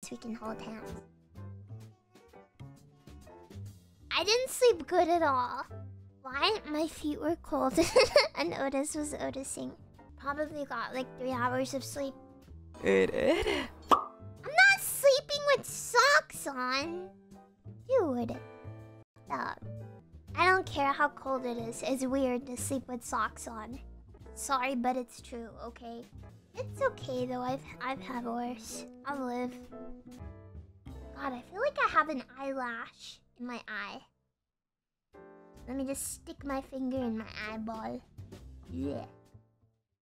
we can hold hands. I didn't sleep good at all. Why? My feet were cold and Otis was Otising. Probably got like 3 hours of sleep. I'm not sleeping with socks on. Dude. Stop. I don't care how cold it is. It's weird to sleep with socks on. Sorry, but it's true, okay? It's okay though. I've had worse. I'll live. God, I feel like I have an eyelash in my eye. Let me just stick my finger in my eyeball. Yeah.